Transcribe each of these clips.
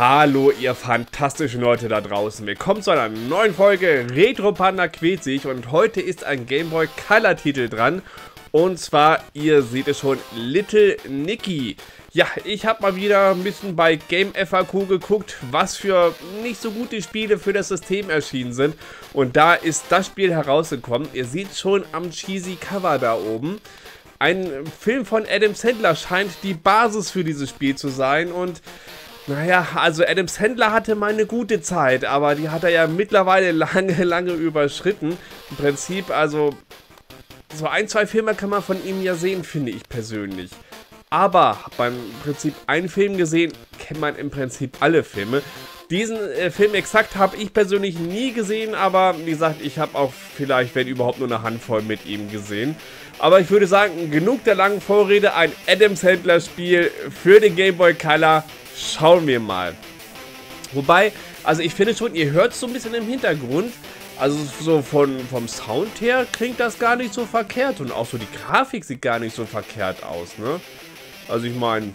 Hallo ihr fantastischen Leute da draußen, willkommen zu einer neuen Folge Retro Panda quält sich und heute ist ein Game Boy Color Titel dran und zwar, ihr seht es schon, Little Nicky. Ja, ich habe mal wieder ein bisschen bei Game FAQ geguckt, was für nicht so gute Spiele für das System erschienen sind und da ist das Spiel herausgekommen. Ihr seht schon am cheesy Cover da oben. Ein Film von Adam Sandler scheint die Basis für dieses Spiel zu sein und naja, also Adam Sandler hatte mal eine gute Zeit, aber die hat er ja mittlerweile lange überschritten. Im Prinzip, also so ein, zwei Filme kann man von ihm ja sehen, finde ich persönlich. Aber beim Prinzip einen Film gesehen, kennt man im Prinzip alle Filme. Diesen Film exakt habe ich persönlich nie gesehen, aber wie gesagt, ich habe auch vielleicht, wenn überhaupt, nur eine Handvoll mit ihm gesehen. Aber ich würde sagen, genug der langen Vorrede, ein Adam Sandler Spiel für den Game Boy Color. Schauen wir mal. Wobei, also ich finde schon, ihr hört es so ein bisschen im Hintergrund. Also so vom Sound her klingt das gar nicht so verkehrt. Und auch so die Grafik sieht gar nicht so verkehrt aus, ne? Also ich meine,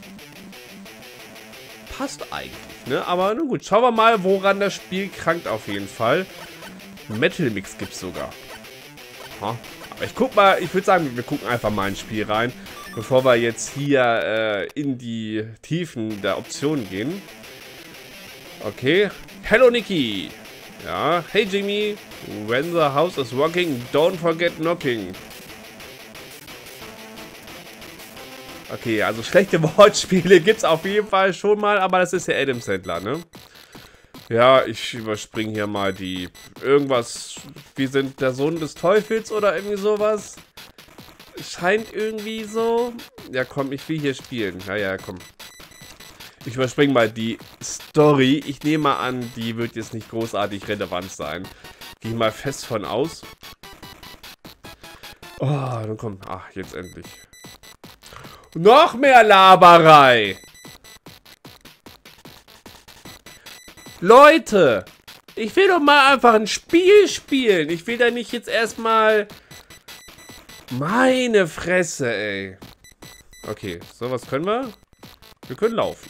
passt eigentlich, ne? Aber nun gut, schauen wir mal, woran das Spiel krankt auf jeden Fall. Metal Mix gibt es sogar. Ha. Aber ich guck mal, ich würde sagen, wir gucken einfach mal ins Spiel rein, bevor wir jetzt hier in die Tiefen der Optionen gehen. Okay. Hello Nicky. Ja. Hey Jimmy. When the house is rocking, don't forget knocking. Okay, also schlechte Wortspiele gibt es auf jeden Fall schon mal, aber das ist ja Adam Sandler, ne? Ja, ich überspringe hier mal die irgendwas. Wir sind der Sohn des Teufels oder irgendwie sowas. Scheint irgendwie so. Ja, komm, ich will hier spielen. Ja, komm. Ich überspringe mal die Story. Ich nehme mal an, die wird jetzt nicht großartig relevant sein. Gehe mal fest von aus. Oh, dann komm. Ach, jetzt endlich. Noch mehr Laberei! Leute! Ich will doch mal einfach ein Spiel spielen. Ich will da nicht jetzt erstmal... Meine Fresse, ey. Okay, so, was können wir? Wir können laufen.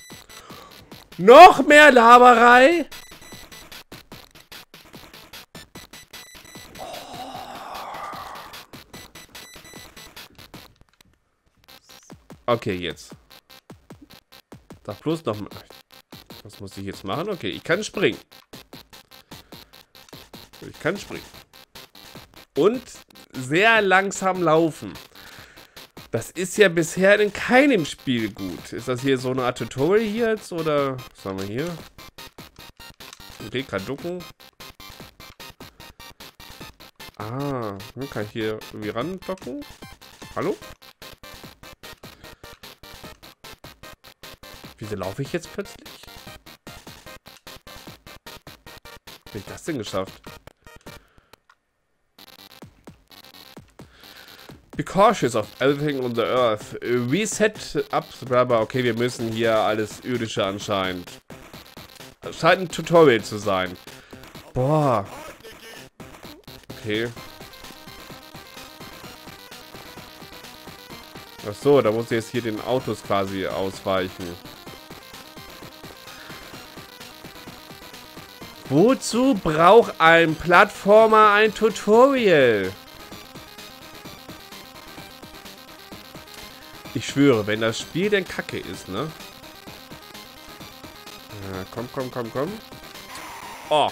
Noch mehr Laberei? Okay, jetzt. Sag bloß noch mal. Was muss ich jetzt machen? Okay, ich kann springen. Ich kann springen. Und sehr langsam laufen. Das ist ja bisher in keinem Spiel gut. Ist das hier so eine Art Tutorial hier jetzt? Oder was haben wir hier? Okay, kann ducken. Ah, kann ich hier irgendwie randocken? Hallo? Wieso laufe ich jetzt plötzlich? Wie habe ich das denn geschafft? Be cautious of everything on the earth. Reset up, aber okay, wir müssen hier alles Irdische anscheinend. Das scheint ein Tutorial zu sein. Boah. Okay. Ach so, da muss ich jetzt hier den Autos quasi ausweichen. Wozu braucht ein Plattformer ein Tutorial? Ich schwöre, wenn das Spiel denn kacke ist, ne? Ja, komm. Oh.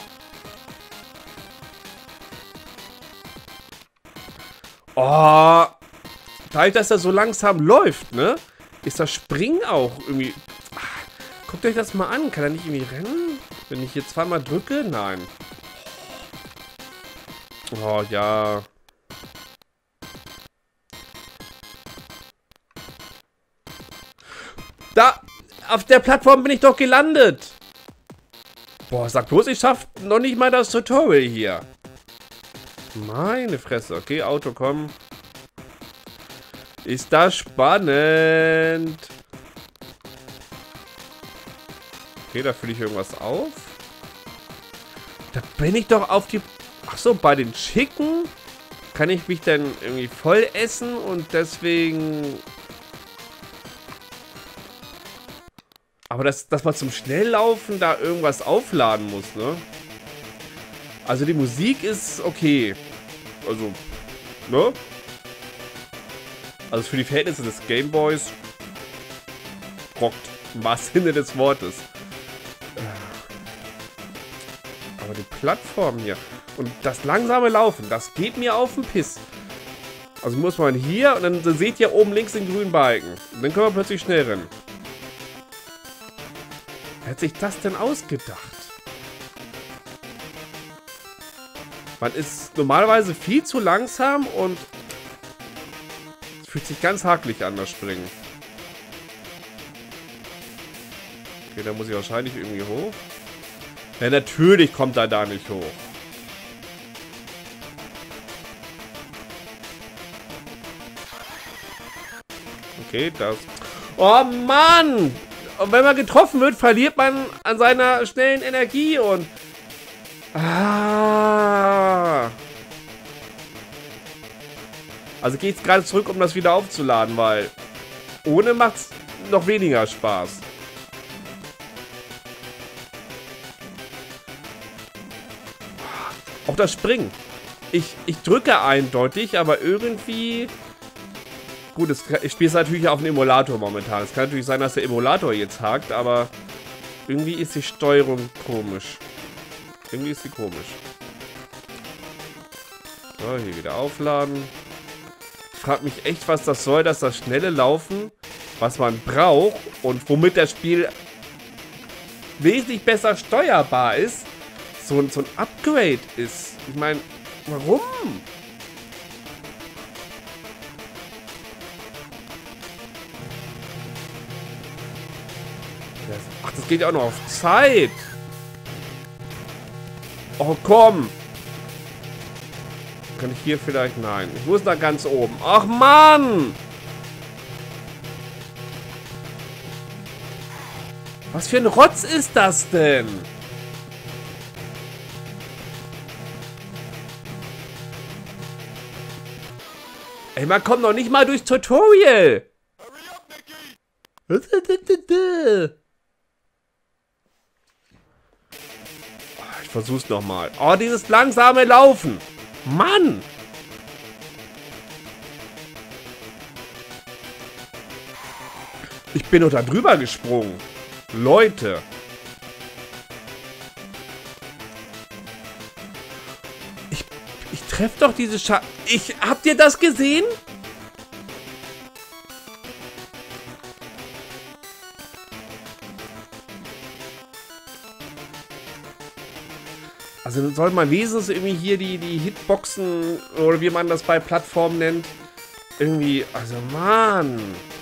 Oh. Dadurch, dass er so langsam läuft, ne? Ist das Springen auch irgendwie... Ach, guckt euch das mal an. Kann er nicht irgendwie rennen? Wenn ich hier zweimal drücke? Nein. Oh, ja. Da! Auf der Plattform bin ich doch gelandet! Boah, sag bloß, ich schaff noch nicht mal das Tutorial hier. Meine Fresse. Okay, Auto, komm. Ist das spannend? Okay, da fülle ich irgendwas auf. Da bin ich doch auf die... Ach so, bei den Chicken kann ich mich dann irgendwie voll essen und deswegen... Aber Aber dass man zum Schnelllaufen da irgendwas aufladen muss, ne? Also die Musik ist okay. Also, ne? Also für die Verhältnisse des Gameboys rockt, im wahrsten Sinne des Wortes. Aber die Plattform hier und das langsame Laufen, das geht mir auf den Piss. Also muss man hier und dann seht ihr oben links den grünen Balken. Und dann können wir plötzlich schnell rennen. Wer hat sich das denn ausgedacht? Man ist normalerweise viel zu langsam und es fühlt sich ganz hakelig an, das Springen. Okay, da muss ich wahrscheinlich irgendwie hoch. Ja, natürlich kommt er da nicht hoch. Okay, das... Oh Mann! Und wenn man getroffen wird, verliert man an seiner schnellen Energie und... Ah. Also geht es gerade zurück, um das wieder aufzuladen, weil ohne macht es noch weniger Spaß. Auch das Springen. Ich drücke eindeutig, aber irgendwie... Gut, ich spiele es natürlich auf dem Emulator momentan. Es kann natürlich sein, dass der Emulator jetzt hakt, aber irgendwie ist die Steuerung komisch. Irgendwie ist sie komisch. So, hier wieder aufladen. Ich frage mich echt, was das soll, dass das schnelle Laufen, was man braucht und womit das Spiel wesentlich besser steuerbar ist, so ein Upgrade ist. Ich meine, warum? Ach, das geht ja auch noch auf Zeit. Oh, komm. Kann ich hier vielleicht? Nein. Ich muss da ganz oben. Ach, Mann. Was für ein Rotz ist das denn? Ey, man kommt noch nicht mal durchs Tutorial. Ich versuch's nochmal. Oh, dieses langsame Laufen. Mann. Ich bin doch da drüber gesprungen. Leute. Ich treffe doch diese habt ihr das gesehen? Also soll man wenigstens irgendwie hier die Hitboxen oder wie man das bei Plattformen nennt. Irgendwie, also Mann.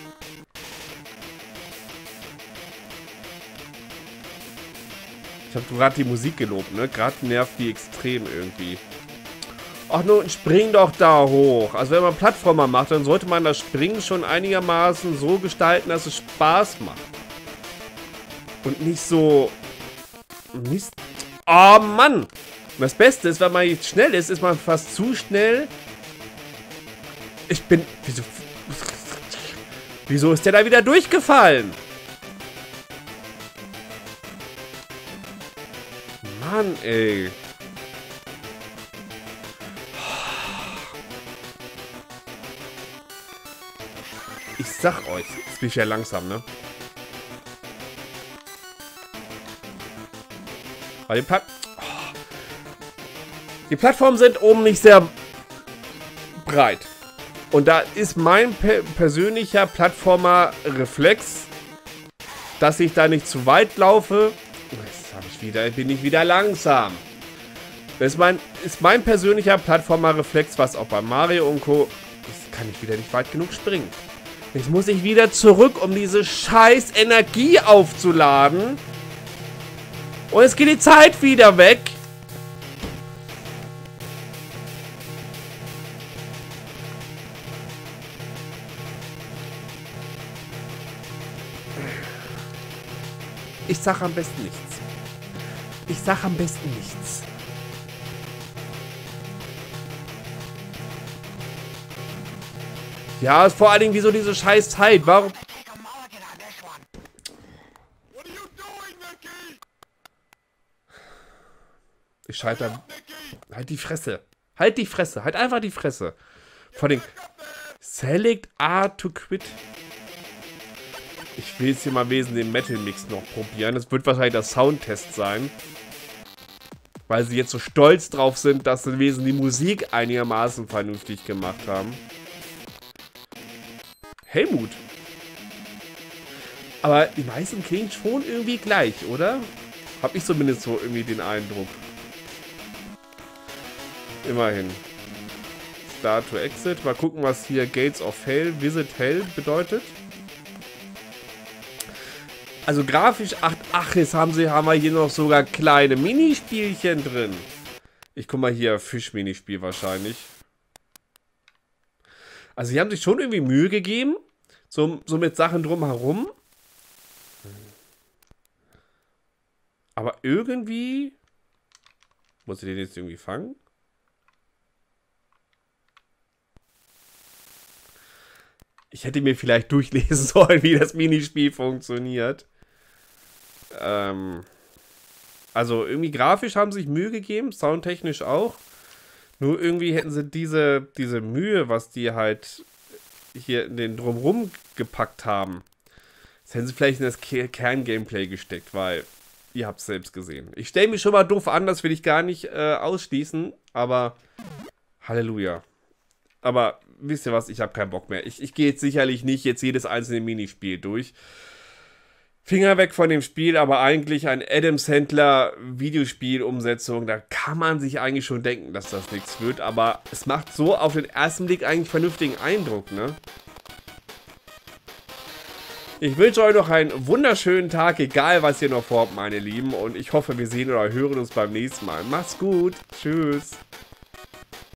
Ich habe gerade die Musik gelobt, ne? Gerade nervt die extrem irgendwie. Ach nun, spring doch da hoch. Also wenn man Plattformer macht, dann sollte man das Springen schon einigermaßen so gestalten, dass es Spaß macht. Und nicht so... Mist. Oh Mann! Und das Beste ist, wenn man jetzt schnell ist, ist man fast zu schnell. Ich bin... Wieso ist der da wieder durchgefallen? Mann, ey. Ich sag euch, jetzt bin ich ja langsam, ne? Weil die Plattformen sind oben nicht sehr breit. Und da ist mein persönlicher Plattformer-Reflex, dass ich da nicht zu weit laufe. Jetzt bin ich wieder langsam. Das ist mein persönlicher Plattformer-Reflex, was auch bei Mario und Co. Das kann ich wieder nicht weit genug springen. Jetzt muss ich wieder zurück, um diese scheiß Energie aufzuladen. Und jetzt geht die Zeit wieder weg. Ich sag am besten nichts. Ich sag am besten nichts. Ja, ist vor allen Dingen wieso diese scheiß Zeit. Warum? Gescheiter. Halt die Fresse. Halt die Fresse. Halt einfach die Fresse. Vor allem. Select A to quit. Ich will jetzt hier mal wesentlich den Metal Mix noch probieren. Das wird wahrscheinlich der Soundtest sein. Weil sie jetzt so stolz drauf sind, dass sie wesentlich die Musik einigermaßen vernünftig gemacht haben. Helmut. Aber die meisten klingen schon irgendwie gleich, oder? Hab ich zumindest so irgendwie den Eindruck. Immerhin. Start to Exit. Mal gucken, was hier Gates of Hell, Visit Hell bedeutet. Also grafisch, ach, jetzt haben wir hier noch sogar kleine Minispielchen drin. Ich guck mal hier, Fisch-Minispiel wahrscheinlich. Also sie haben sich schon irgendwie Mühe gegeben. So mit Sachen drumherum. Aber irgendwie... Muss ich den jetzt irgendwie fangen? Ich hätte mir vielleicht durchlesen sollen, wie das Minispiel funktioniert. Also irgendwie grafisch haben sie sich Mühe gegeben, soundtechnisch auch. Nur irgendwie hätten sie diese Mühe, was die halt hier in den Drumrum gepackt haben, das hätten sie vielleicht in das Kern-Gameplay gesteckt, weil ihr habt es selbst gesehen. Ich stelle mich schon mal doof an, das will ich gar nicht ausschließen, aber Halleluja. Aber wisst ihr was, ich habe keinen Bock mehr. Ich gehe jetzt sicherlich nicht jetzt jedes einzelne Minispiel durch. Finger weg von dem Spiel, aber eigentlich ein Adam Sandler Videospiel-Umsetzung. Da kann man sich eigentlich schon denken, dass das nichts wird. Aber es macht so auf den ersten Blick eigentlich vernünftigen Eindruck, ne? Ich wünsche euch noch einen wunderschönen Tag, egal was ihr noch vorhabt, meine Lieben. Und ich hoffe, wir sehen oder hören uns beim nächsten Mal. Macht's gut. Tschüss.